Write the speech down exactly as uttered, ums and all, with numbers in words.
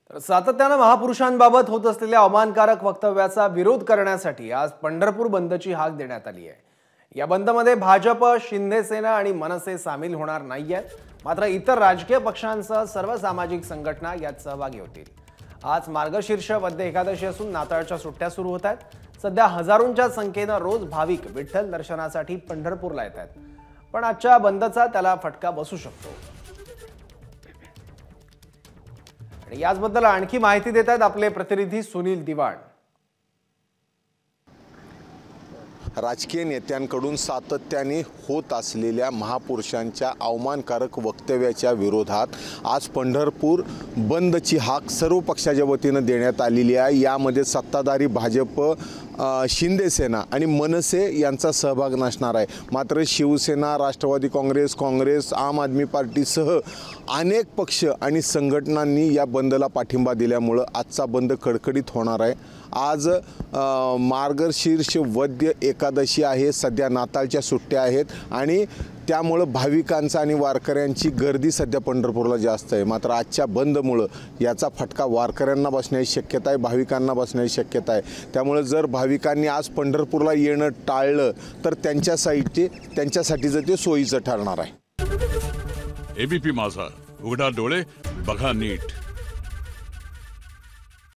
तर सातत्याने महापुरुषांबाबत होत असलेल्या अवमानकारक वक्तव्याचा विरोध करण्यासाठी आज पंढरपूर बंदची हाक देण्यात आली आहे। या बंदमध्ये भाजप, शिंदे सेना आणि मनसे सामील होणार नाहीयेत, मात्र इतर राजकीय पक्षांसह सर्व सामाजिक संघटना यात सहभागी होतील। आज मार्गशीर्ष वद्य एकादशी असून नाताळच्या सुट्ट्या सुरू होत आहेत। सध्या हजारोंच्या संख्येने रोज भाविक विठ्ठल दर्शनासाठी पंढरपूरला येत आहेत, पण आजच्या बंदचा त्याला फटका बसू शकतो। आणि याचबद्दल आणखी माहिती देत आहेत आपले प्रतिनिधी सुनील दिवाण। राजकीय नेत्यांकडून सातत्याने होत असलेल्या महापुरुषांच्या अवमानकारक वक्तव्याच्या विरोधात आज पंढरपूर बंदची हाक सर्व पक्षाच्या वतीने देण्यात आलेली आहे। यामध्ये सत्ताधारी भाजप, शिंदे सेना आणि मनसे यांचा सहभाग नसणार आहे। मात्र शिवसेना, राष्ट्रवादी काँग्रेस, काँग्रेस, आम आदमी पार्टीसह अनेक पक्ष आणि संघटनांनी या बंदला पाठिंबा दिल्यामुळे आजचा बंद कडकडीत होणार आहे। आज मार्गशीर्ष वद्य एकादशी आहे, सध्या नाताळच्या सुट्ट्या आहेत आणि त्यामुळे भाविकांचा आणि वारकऱ्यांची गर्दी सध्या पंढरपूरला जास्त आहे। मात्र आजच्या बंदमुळे याचा फटका वारकऱ्यांना बसण्याची शक्यता आहे, भाविकांना बसण्याची शक्यता आहे। त्यामुळे जर भाविकांनी आज पंढरपूरला येणं टाळलं तर त्यांच्यासाठी त्यांच्यासाठीचं ते सोयीचं ठरणार आहे। एबीपी माझा, उघडा डोळे बघा नीट।